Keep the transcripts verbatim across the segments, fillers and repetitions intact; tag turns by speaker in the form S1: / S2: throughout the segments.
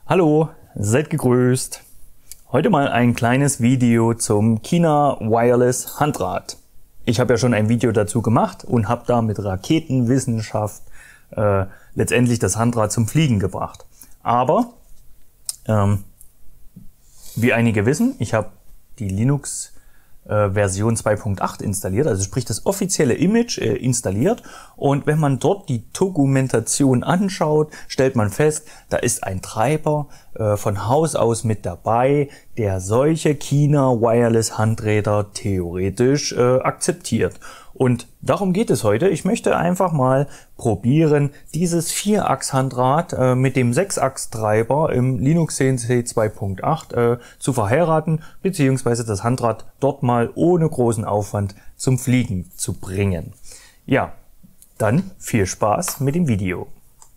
S1: Hallo, seid gegrüßt. Heute mal ein kleines Video zum Kina Wireless Handrad. Ich habe ja schon ein Video dazu gemacht und habe da mit Raketenwissenschaft äh, letztendlich das Handrad zum Fliegen gebracht. Aber ähm, wie einige wissen, ich habe die Linux äh, Version zwei Punkt acht installiert, also sprich das offizielle Image äh, installiert, und wenn man dort die Dokumentation anschaut, stellt man fest, da ist ein Treiber äh, von Haus aus mit dabei, der solche Kina Wireless Handräder theoretisch äh, akzeptiert. Und darum geht es heute. Ich möchte einfach mal probieren, dieses Vierachs-Handrad äh, mit dem Sechsachs-Treiber im Linux C N C zwei Punkt acht äh, zu verheiraten, beziehungsweise das Handrad dort mal ohne großen Aufwand zum Fliegen zu bringen. Ja, dann viel Spaß mit dem Video.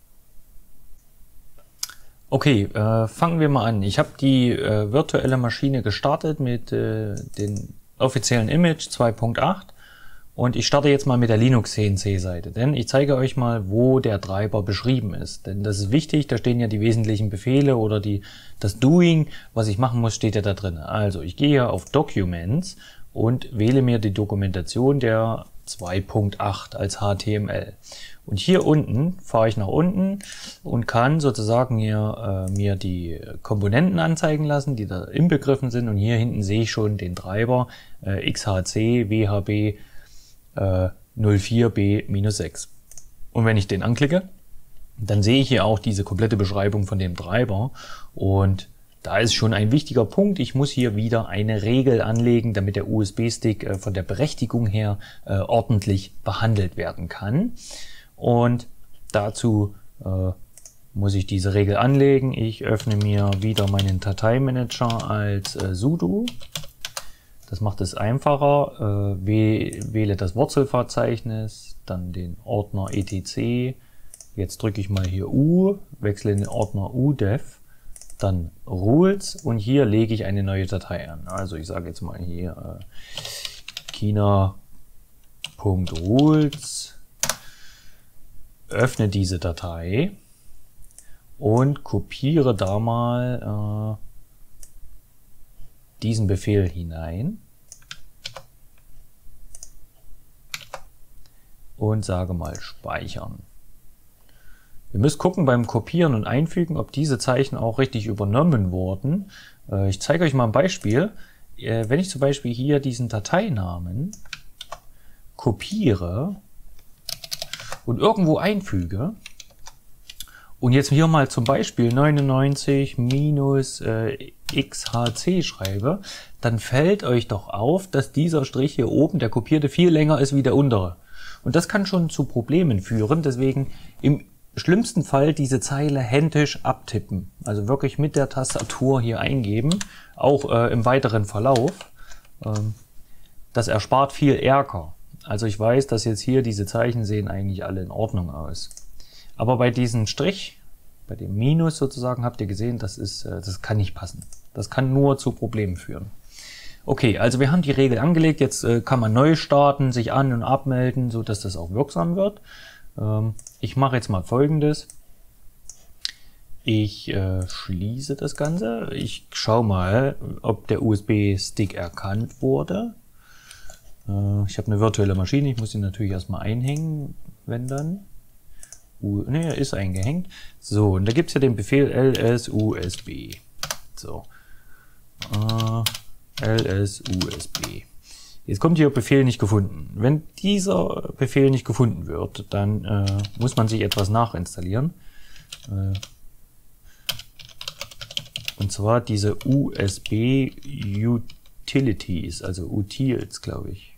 S1: Okay, äh, fangen wir mal an. Ich habe die äh, virtuelle Maschine gestartet mit äh, dem offiziellen Image zwei Punkt acht. Und ich starte jetzt mal mit der Linux C N C-Seite, denn ich zeige euch mal, wo der Treiber beschrieben ist. Denn das ist wichtig, da stehen ja die wesentlichen Befehle oder die, das Doing, was ich machen muss, steht ja da drin. Also ich gehe hier auf Documents und wähle mir die Dokumentation der zwei Punkt acht als H T M L. Und hier unten fahre ich nach unten und kann sozusagen hier äh, mir die Komponenten anzeigen lassen, die da inbegriffen sind. Und hier hinten sehe ich schon den Treiber äh, X H C W H B null vier B sechs. Und wenn ich den anklicke, dann sehe ich hier auch diese komplette Beschreibung von dem Treiber. Und da ist schon ein wichtiger Punkt. Ich muss hier wieder eine Regel anlegen, damit der U S B-Stick äh, von der Berechtigung her äh, ordentlich behandelt werden kann. Und dazu äh, muss ich diese Regel anlegen. Ich öffne mir wieder meinen Dateimanager als äh, sudo. Das macht es einfacher. Äh, wähle das Wurzelverzeichnis, dann den Ordner etc. Jetzt drücke ich mal hier U, wechsle den Ordner udev, dann rules und hier lege ich eine neue Datei an. Also ich sage jetzt mal hier äh, kina.rules, öffne diese Datei und kopiere da mal äh, diesen Befehl hinein und sage mal speichern. Ihr müsst gucken beim Kopieren und Einfügen, ob diese Zeichen auch richtig übernommen wurden. Ich zeige euch mal ein Beispiel. Wenn ich zum Beispiel hier diesen Dateinamen kopiere und irgendwo einfüge und jetzt hier mal zum Beispiel neunundneunzig minus äh, X H C schreibe, dann fällt euch doch auf, dass dieser Strich hier oben, der kopierte, viel länger ist wie der untere. Und das kann schon zu Problemen führen, deswegen im schlimmsten Fall diese Zeile händisch abtippen. Also wirklich mit der Tastatur hier eingeben, auch äh, im weiteren Verlauf. Ähm, das erspart viel Ärger. Also ich weiß, dass jetzt hier diese Zeichen sehen eigentlich alle in Ordnung aus. Aber bei diesem Strich, bei dem Minus sozusagen, habt ihr gesehen, das ist, das kann nicht passen. Das kann nur zu Problemen führen. Okay, also wir haben die Regel angelegt. Jetzt äh, kann man neu starten, sich an- und abmelden, so dass das auch wirksam wird. Ähm, ich mache jetzt mal Folgendes. Ich äh, schließe das Ganze. Ich schaue mal, ob der U S B-Stick erkannt wurde. Äh, ich habe eine virtuelle Maschine. Ich muss ihn natürlich erstmal einhängen, wenn dann. Ne, er ist eingehängt. So, und da gibt es ja den Befehl lsusb. So. Äh, lsusb. Jetzt kommt hier Befehl nicht gefunden. Wenn dieser Befehl nicht gefunden wird, dann äh, muss man sich etwas nachinstallieren. Äh, und zwar diese U S B Utilities, also Utils, glaube ich.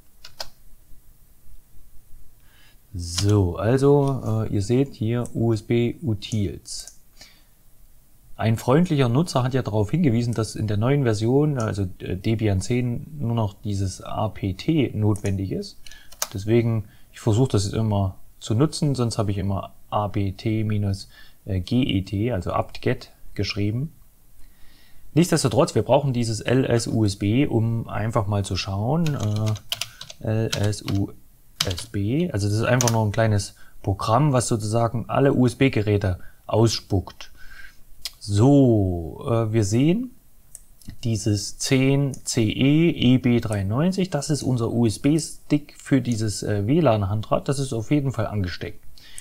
S1: So, also äh, ihr seht hier U S B Utils. Ein freundlicher Nutzer hat ja darauf hingewiesen, dass in der neuen Version, also äh, Debian zehn, nur noch dieses A P T notwendig ist. Deswegen, ich versuche das jetzt immer zu nutzen, sonst habe ich immer A B T-Get, also apt-get geschrieben. Nichtsdestotrotz, wir brauchen dieses lsusb, um einfach mal zu schauen. Äh, lsusb. U S B, also das ist einfach nur ein kleines Programm, was sozusagen alle U S B-Geräte ausspuckt. So, äh, wir sehen dieses zehn C E E B dreiundneunzig, das ist unser U S B-Stick für dieses äh, W L A N-Handrad. Das ist auf jeden Fall angesteckt.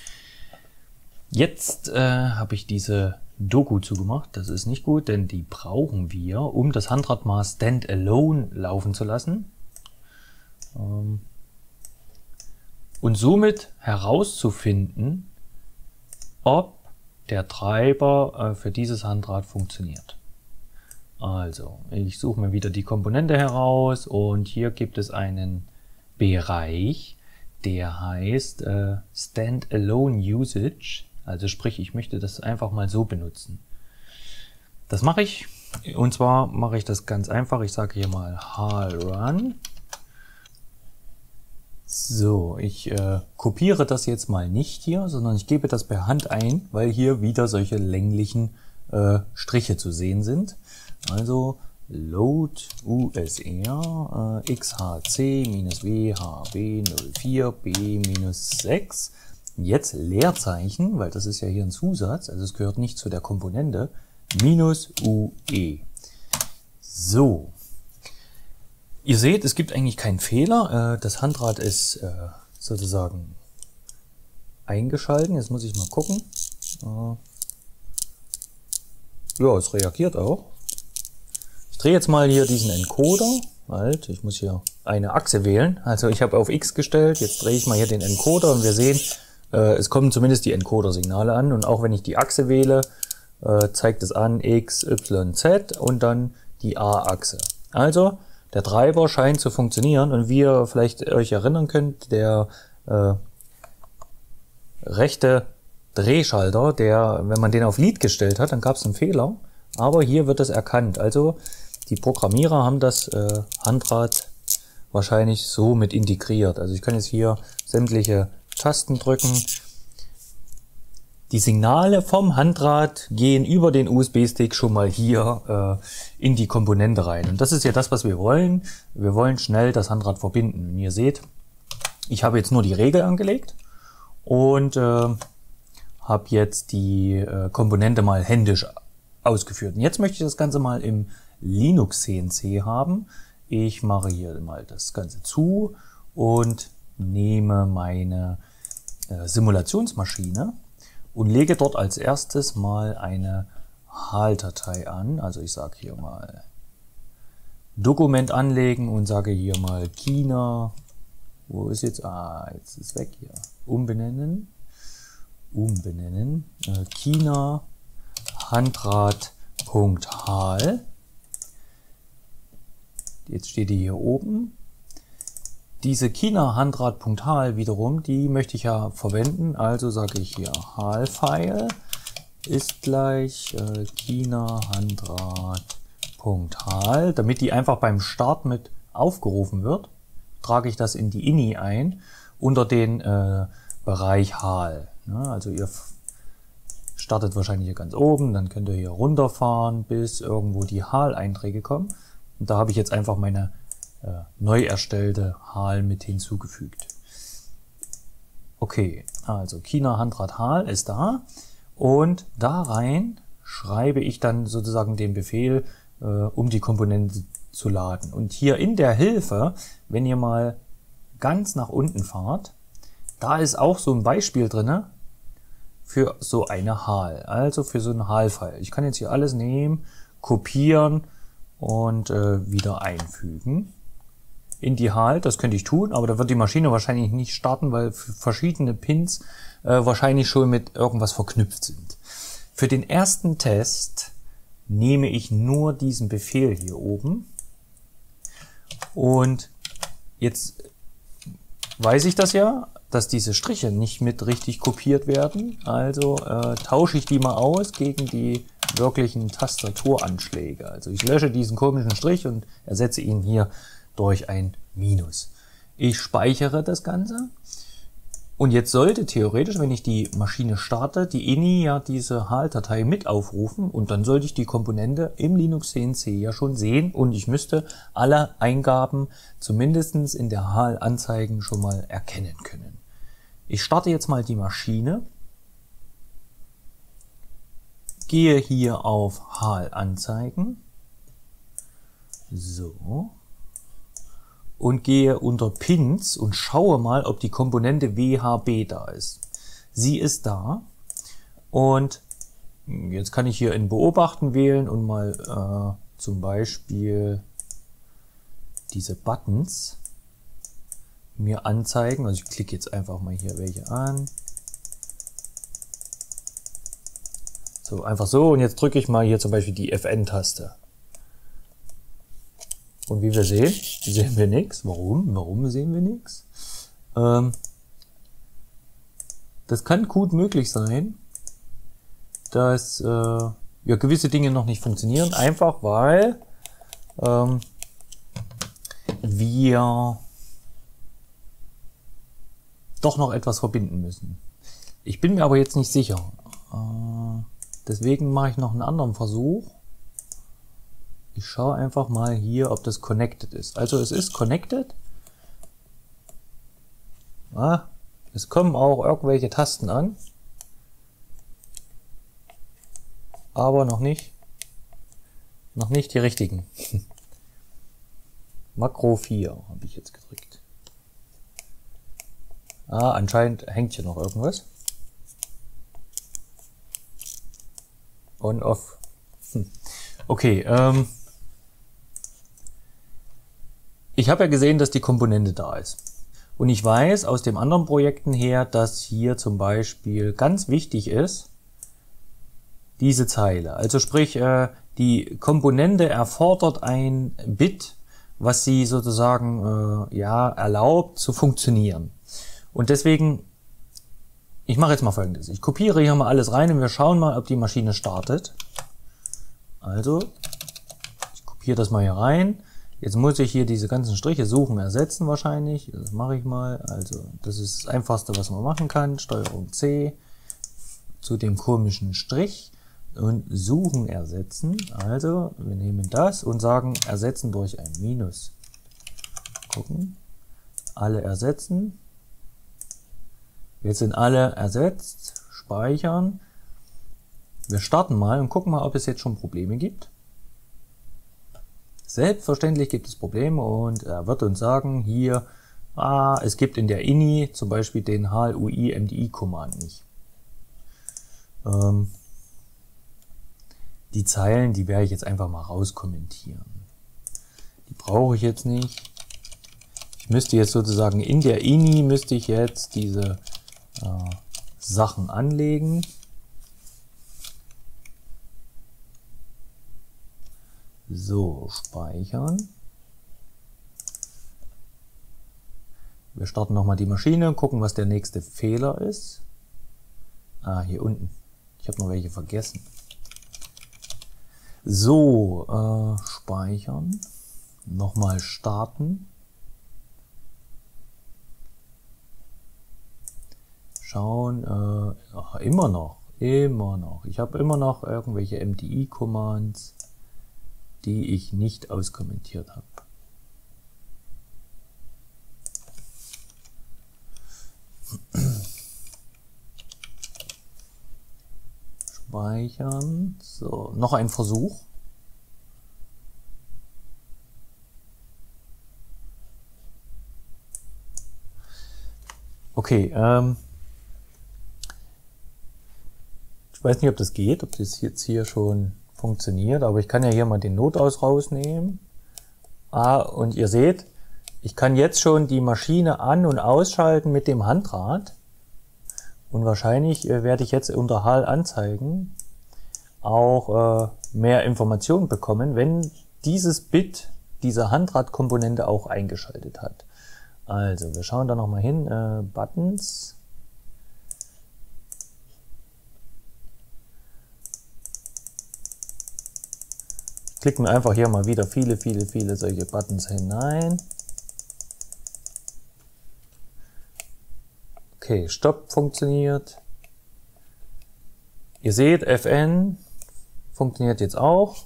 S1: Jetzt äh, habe ich diese Doku zugemacht. Das ist nicht gut, denn die brauchen wir, um das Handrad mal standalone laufen zu lassen. Ähm, und somit herauszufinden, ob der Treiber äh, für dieses Handrad funktioniert. Also, ich suche mir wieder die Komponente heraus und hier gibt es einen Bereich, der heißt äh, Standalone Usage. Also sprich, ich möchte das einfach mal so benutzen. Das mache ich, und zwar mache ich das ganz einfach. Ich sage hier mal H A L Run. So, ich äh, kopiere das jetzt mal nicht hier, sondern ich gebe das per Hand ein, weil hier wieder solche länglichen äh, Striche zu sehen sind. Also Load U S R äh, X H C-W H B null vier B sechs. Jetzt Leerzeichen, weil das ist ja hier ein Zusatz, also es gehört nicht zu der Komponente, minus U E. So. Ihr seht, es gibt eigentlich keinen Fehler. Das Handrad ist sozusagen eingeschalten. Jetzt muss ich mal gucken. Ja, es reagiert auch. Ich drehe jetzt mal hier diesen Encoder. Halt, ich muss hier eine Achse wählen. Also ich habe auf X gestellt. Jetzt drehe ich mal hier den Encoder und wir sehen, es kommen zumindest die Encoder-Signale an. Und auch wenn ich die Achse wähle, zeigt es an X, Y, Z und dann die A-Achse. Also der Treiber scheint zu funktionieren und wie ihr vielleicht euch erinnern könnt, der äh, rechte Drehschalter, der, wenn man den auf Lead gestellt hat, dann gab es einen Fehler, aber hier wird es erkannt. Also die Programmierer haben das äh, Handrad wahrscheinlich so mit integriert. Also ich kann jetzt hier sämtliche Tasten drücken. Die Signale vom Handrad gehen über den U S B-Stick schon mal hier äh, in die Komponente rein. Und das ist ja das, was wir wollen. Wir wollen schnell das Handrad verbinden. Und ihr seht, ich habe jetzt nur die Regel angelegt und äh, habe jetzt die äh, Komponente mal händisch ausgeführt. Und jetzt möchte ich das Ganze mal im Linux C N C haben. Ich mache hier mal das Ganze zu und nehme meine äh, Simulationsmaschine und lege dort als erstes mal eine H A L-Datei an. Also ich sage hier mal Dokument anlegen und sage hier mal Kina. Wo ist jetzt? Ah, jetzt ist weg hier. Umbenennen. Umbenennen. Äh, Kina Handrad.H-A-L. Jetzt steht die hier oben. Diese Kina Handrad.H-A-L wiederum, die möchte ich ja verwenden. Also sage ich hier H A L-File ist gleich äh, Kina Handrad.H-A-L. Damit die einfach beim Start mit aufgerufen wird, trage ich das in die I N I ein unter den äh, Bereich H A L. Ja, also ihr startet wahrscheinlich hier ganz oben, dann könnt ihr hier runterfahren, bis irgendwo die H A L-Einträge kommen. Und da habe ich jetzt einfach meine äh, neu erstellte H A L mit hinzugefügt. Okay, also Kina Handrad H A L ist da und da rein schreibe ich dann sozusagen den Befehl, äh, um die Komponente zu laden. Und hier in der Hilfe, wenn ihr mal ganz nach unten fahrt, da ist auch so ein Beispiel drinne für so eine H A L, also für so ein H A L-File. Ich kann jetzt hier alles nehmen, kopieren und äh, wieder einfügen in die H A L. Das könnte ich tun, aber da wird die Maschine wahrscheinlich nicht starten, weil verschiedene Pins äh, wahrscheinlich schon mit irgendwas verknüpft sind. Für den ersten Test nehme ich nur diesen Befehl hier oben und jetzt weiß ich das ja, dass diese Striche nicht mit richtig kopiert werden. Also äh, tausche ich die mal aus gegen die wirklichen Tastaturanschläge. Also ich lösche diesen komischen Strich und ersetze ihn hier durch ein Minus. Ich speichere das Ganze. Und jetzt sollte theoretisch, wenn ich die Maschine starte, die I N I ja diese H A L-Datei mit aufrufen und dann sollte ich die Komponente im Linux C N C ja schon sehen und ich müsste alle Eingaben zumindest in der H A L-Anzeigen schon mal erkennen können. Ich starte jetzt mal die Maschine. gehe hier auf H A L anzeigen. So. Und gehe unter Pins und schaue mal, ob die Komponente W H B da ist. Sie ist da. Und jetzt kann ich hier in Beobachten wählen und mal äh, zum Beispiel diese Buttons mir anzeigen. Also ich klicke jetzt einfach mal hier welche an. So, einfach so. Und jetzt drücke ich mal hier zum Beispiel die F N-Taste. Und wie wir sehen, sehen wir nichts. Warum? Warum sehen wir nichts? Ähm, das kann gut möglich sein, dass äh, ja, gewisse Dinge noch nicht funktionieren. Einfach weil ähm, wir doch noch etwas verbinden müssen. Ich bin mir aber jetzt nicht sicher. Äh, deswegen mache ich noch einen anderen Versuch. Ich schaue einfach mal hier, ob das connected ist. Also es ist connected. Ah, es kommen auch irgendwelche Tasten an. Aber noch nicht. Noch nicht die richtigen. Makro vier habe ich jetzt gedrückt. Ah, anscheinend hängt hier noch irgendwas. On, off. Hm. Okay, ähm... ich habe ja gesehen, dass die Komponente da ist. Und ich weiß aus den anderen Projekten her, dass hier zum Beispiel ganz wichtig ist, diese Zeile. Also sprich, äh, die Komponente erfordert ein Bit, was sie sozusagen äh, ja, erlaubt zu funktionieren. Und deswegen, ich mache jetzt mal Folgendes. Ich kopiere hier mal alles rein und wir schauen mal, ob die Maschine startet. Also, ich kopiere das mal hier rein. Jetzt muss ich hier diese ganzen Striche suchen, ersetzen wahrscheinlich. Das mache ich mal. Also, das ist das Einfachste, was man machen kann. Steuerung C zu dem komischen Strich und suchen ersetzen. Also, wir nehmen das und sagen ersetzen durch ein Minus. Gucken. Alle ersetzen. Jetzt sind alle ersetzt. Speichern. Wir starten mal und gucken mal, ob es jetzt schon Probleme gibt. Selbstverständlich gibt es Probleme und er wird uns sagen, hier, ah, es gibt in der I N I zum Beispiel den H L U I M D I-Command nicht. Ähm, die Zeilen, die werde ich jetzt einfach mal rauskommentieren. Die brauche ich jetzt nicht. Ich müsste jetzt sozusagen in der I N I, müsste ich jetzt diese äh, Sachen anlegen. So, speichern. Wir starten nochmal die Maschine, gucken, was der nächste Fehler ist. Ah, hier unten. Ich habe noch welche vergessen. So, äh, speichern. Nochmal starten. Schauen, äh, ach, immer noch, immer noch. Ich habe immer noch irgendwelche M D I-Commands, die ich nicht auskommentiert habe. Speichern. So, noch ein Versuch. Okay, ähm, ich weiß nicht, ob das geht, ob das jetzt hier schon funktioniert, aber ich kann ja hier mal den Notaus rausnehmen. Ah, und ihr seht, ich kann jetzt schon die Maschine an- und ausschalten mit dem Handrad. Und wahrscheinlich äh, werde ich jetzt unter H A L anzeigen auch äh, mehr Informationen bekommen, wenn dieses Bit, diese Handradkomponente auch eingeschaltet hat. Also, wir schauen da nochmal hin. Äh, Buttons. Klicken wir einfach hier mal wieder viele, viele, viele solche Buttons hinein. Okay, Stopp funktioniert. Ihr seht, F N funktioniert jetzt auch.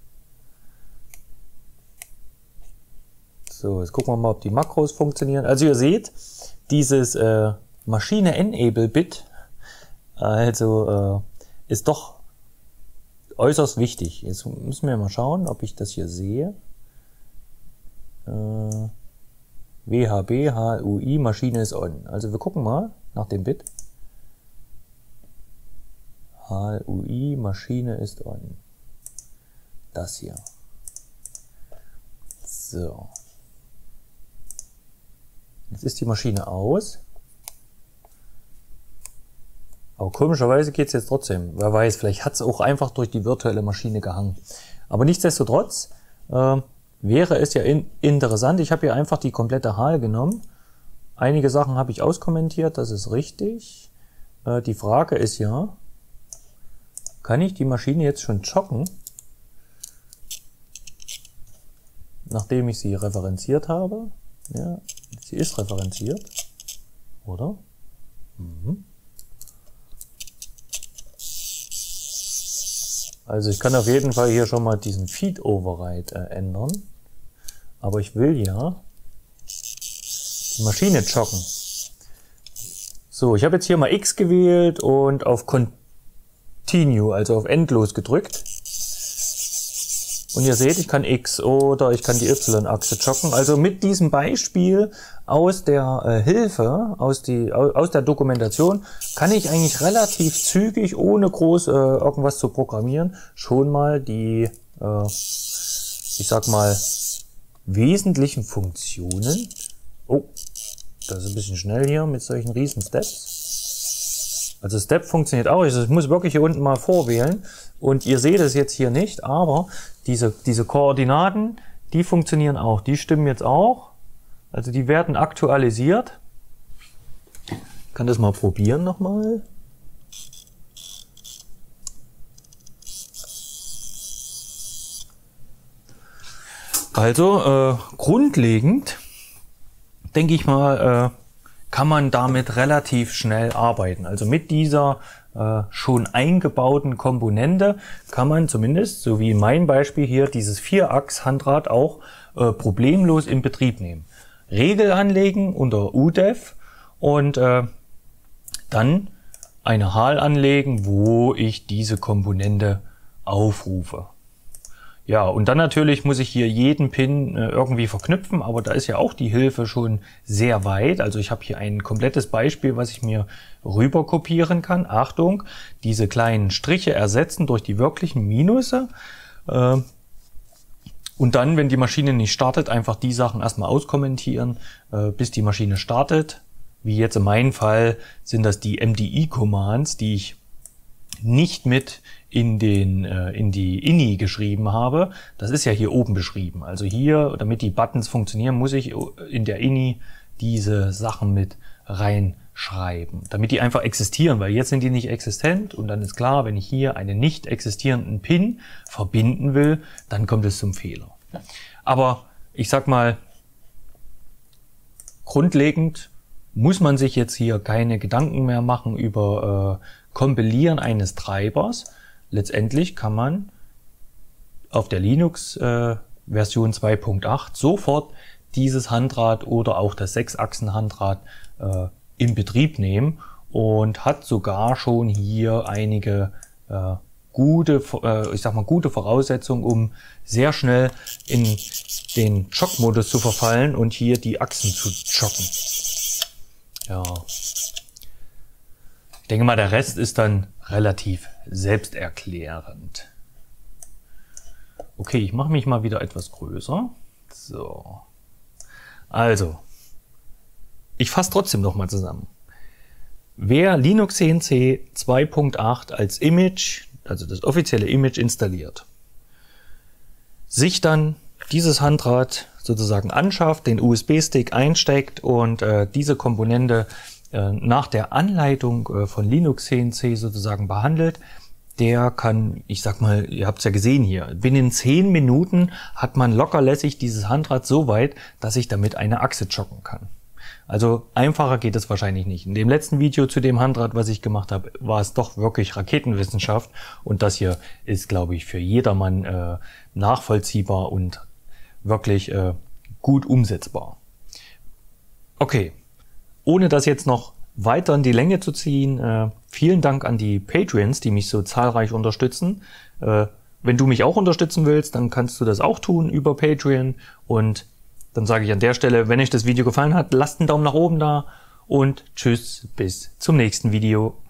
S1: So, jetzt gucken wir mal, ob die Makros funktionieren. Also ihr seht, dieses äh, Maschine-Enable-Bit also äh, ist doch äußerst wichtig. Jetzt müssen wir mal schauen, ob ich das hier sehe. Äh, W H B, H U I, Maschine ist on. Also wir gucken mal nach dem Bit. H U I, Maschine ist on. Das hier. So. Jetzt ist die Maschine aus. Aber komischerweise geht es jetzt trotzdem. Wer weiß, vielleicht hat es auch einfach durch die virtuelle Maschine gehangen. Aber nichtsdestotrotz äh, wäre es ja in, interessant. Ich habe hier einfach die komplette H A L genommen. Einige Sachen habe ich auskommentiert, das ist richtig. Äh, die Frage ist ja, kann ich die Maschine jetzt schon joggen, nachdem ich sie referenziert habe? Ja, sie ist referenziert, oder? Mhm. Also ich kann auf jeden Fall hier schon mal diesen Feed-Override äh, ändern. Aber ich will ja die Maschine joggen. So, ich habe jetzt hier mal X gewählt und auf Continue, also auf Endlos gedrückt. Und ihr seht, ich kann X oder ich kann die Y-Achse joggen. Also mit diesem Beispiel aus der äh, Hilfe, aus, die, aus der Dokumentation, kann ich eigentlich relativ zügig, ohne groß äh, irgendwas zu programmieren, schon mal die, äh, ich sag mal, wesentlichen Funktionen. Oh, das ist ein bisschen schnell hier mit solchen riesen Steps. Also Step funktioniert auch. Ich muss wirklich hier unten mal vorwählen. Und ihr seht es jetzt hier nicht, aber diese, diese Koordinaten, die funktionieren auch. Die stimmen jetzt auch. Also die werden aktualisiert. Ich kann das mal probieren nochmal. Also äh, grundlegend, denke ich mal, äh, kann man damit relativ schnell arbeiten. Also mit dieser äh, schon eingebauten Komponente kann man zumindest, so wie in meinem Beispiel hier, dieses Vierachs-Handrad auch äh, problemlos in Betrieb nehmen. Regel anlegen unter U D E F und äh, dann eine H A L anlegen, wo ich diese Komponente aufrufe. Ja, und dann natürlich muss ich hier jeden Pin äh, irgendwie verknüpfen, aber da ist ja auch die Hilfe schon sehr weit. Also ich habe hier ein komplettes Beispiel, was ich mir rüber kopieren kann. Achtung, diese kleinen Striche ersetzen durch die wirklichen Minusse. Äh, und dann, wenn die Maschine nicht startet, einfach die Sachen erstmal auskommentieren, äh, bis die Maschine startet. Wie jetzt in meinem Fall sind das die M D I-Commands, die ich nicht mit in den äh, in die I N I geschrieben habe. Das ist ja hier oben beschrieben. Also hier, damit die Buttons funktionieren, muss ich in der I N I diese Sachen mit reinschreiben, damit die einfach existieren, weil jetzt sind die nicht existent und dann ist klar, wenn ich hier einen nicht existierenden Pin verbinden will, dann kommt es zum Fehler. Aber ich sag mal, grundlegend muss man sich jetzt hier keine Gedanken mehr machen über äh, Kompilieren eines Treibers. Letztendlich kann man auf der Linux äh, Version zwei Punkt acht sofort dieses Handrad oder auch das Sechsachsen-Handrad äh, in Betrieb nehmen und hat sogar schon hier einige äh, gute, äh, ich sag mal, gute Voraussetzungen, um sehr schnell in den Jog-Modus zu verfallen und hier die Achsen zu joggen. Ja. Ich denke mal, der Rest ist dann relativ selbsterklärend. Okay, ich mache mich mal wieder etwas größer. So. Also, ich fasse trotzdem nochmal zusammen. Wer Linux C N C zwei Punkt acht als Image, also das offizielle Image installiert, sich dann dieses Handrad sozusagen anschafft, den U S B-Stick einsteckt und äh, diese Komponente äh, nach der Anleitung äh, von Linux C N C sozusagen behandelt, der kann, ich sag mal, ihr habt es ja gesehen hier, binnen zehn Minuten hat man lockerlässig dieses Handrad so weit, dass ich damit eine Achse joggen kann. Also einfacher geht es wahrscheinlich nicht. In dem letzten Video zu dem Handrad, was ich gemacht habe, war es doch wirklich Raketenwissenschaft und das hier ist, glaube ich, für jedermann äh, nachvollziehbar und wirklich äh, gut umsetzbar. Okay, ohne das jetzt noch weiter in die Länge zu ziehen. Äh, vielen Dank an die Patreons, die mich so zahlreich unterstützen. Äh, wenn du mich auch unterstützen willst, dann kannst du das auch tun über Patreon. Und dann sage ich an der Stelle, wenn euch das Video gefallen hat, lasst einen Daumen nach oben da und tschüss, bis zum nächsten Video.